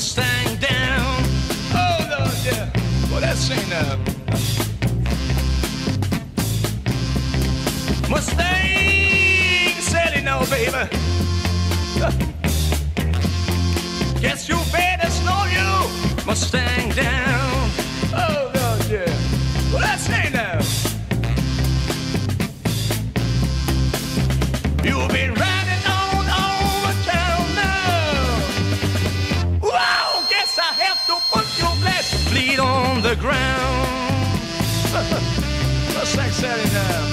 Mustang down. Oh Lord, yeah. Well, that's ain't Mustang said it now, baby. Guess you better slow you Mustang down. Oh Lord, yeah. Well, that's ain't You've been riding on over town now. Wow, guess I have to put your blessed fleet on the ground. Mustang said it now.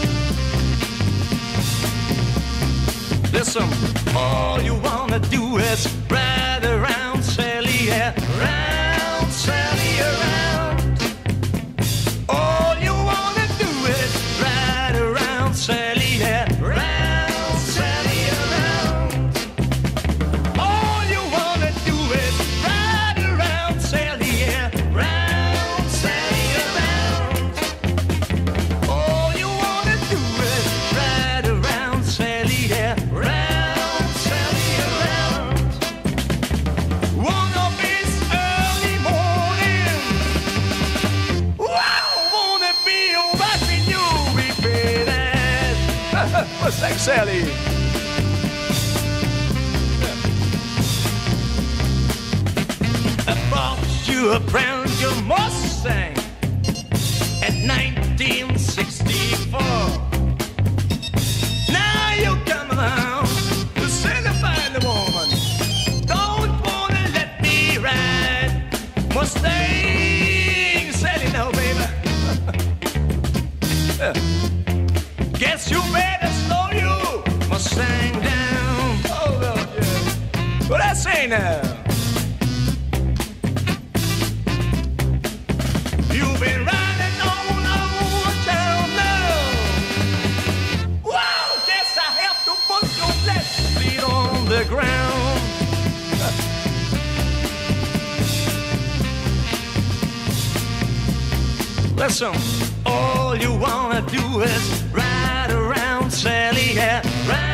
Listen, all you wanna do is ride around Sally, yeah, round Sally around. All you wanna do is ride around Sally, yeah, round Sally around. All you wanna do is ride around Sally, yeah, round Sally around. All you wanna do is ride around Sally, yeah, round Sally around. One of these early morning, wow, wanna be watching you repeat it. What's that, Sally? I bought you a brand new Mustang at 1964. Now you come around to signify the woman. Don't wanna let me ride. Mustang said it now, baby. Guess you better slow you Mustang down. Oh Lord, yeah. What I say now? You've been riding on over town now. Wow, guess I have to put your left feet on the ground. Listen, all you wanna do is ride around Sally, yeah, ride